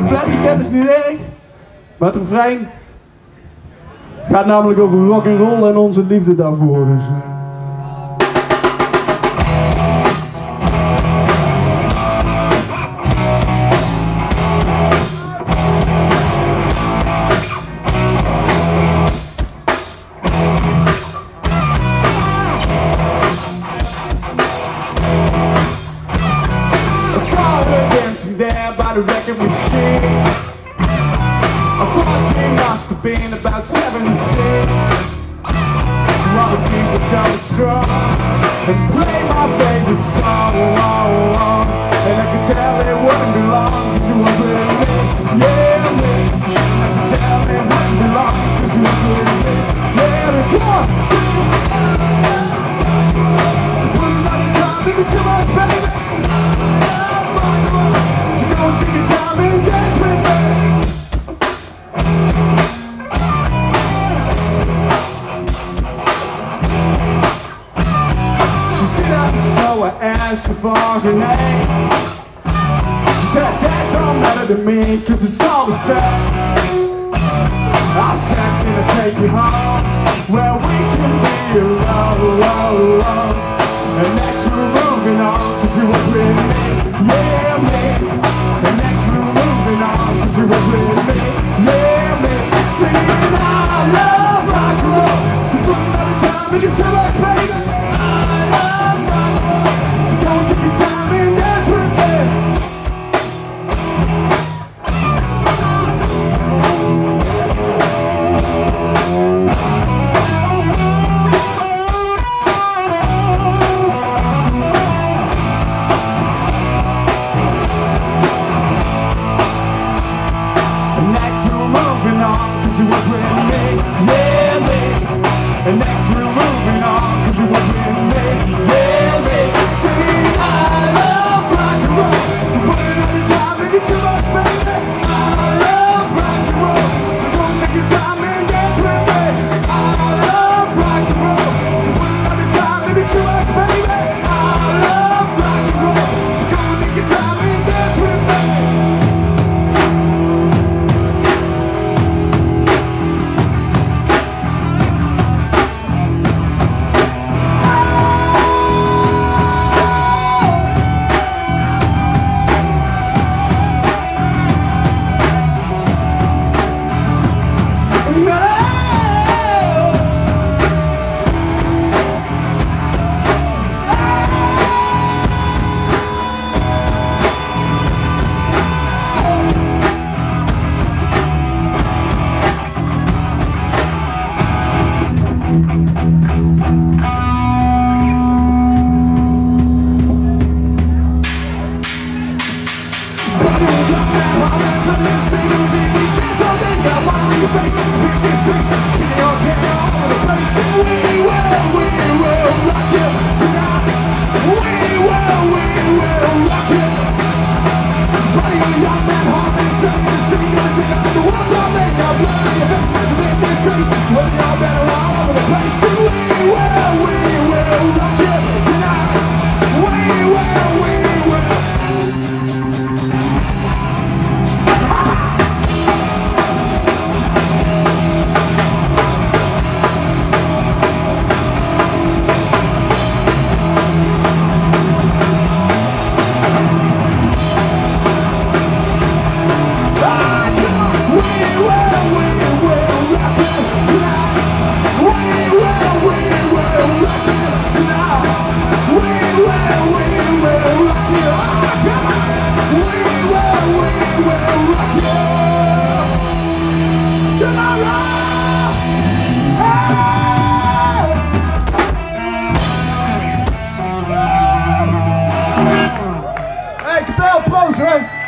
couplet niet kennen is niet erg. Maar het refrein gaat namelijk over rock and roll en onze liefde daarvoor. Dus. There by the record machine, I thought she must have been about 17. While the beat was going strong and play my favorite song, and I could tell it wouldn't be long till she was with me. Yeah, me. I could tell it wouldn't be long till she was with me. Yeah, come on, sing it. To put another time into too much, baby. Take your time and dance with me. She stood up, so I asked her for her name. She said, that don't matter to me, cause it's all the same. I said, can I take you home, where we can be alone. And next we're moving on, cause you was with me. Yeah, me. And next we're moving on, cause you was with me. Yeah, me. Singing I love rock and roll. So put another time in your two-legs, baby. I love rock and roll. So go and take your time and dance with me. Cause you was with me, yeah, me. And next we're moving on, cause you was with me, yeah, me. Singing I love rock and roll. So put it on your time and get too much, baby. I love rock and roll. So don't take your time and dance with me. I love rock and roll. So put it on your time and get too much, baby. I love rock and roll. So come and take your time and dance with me. Hey, Cabell, pose, right?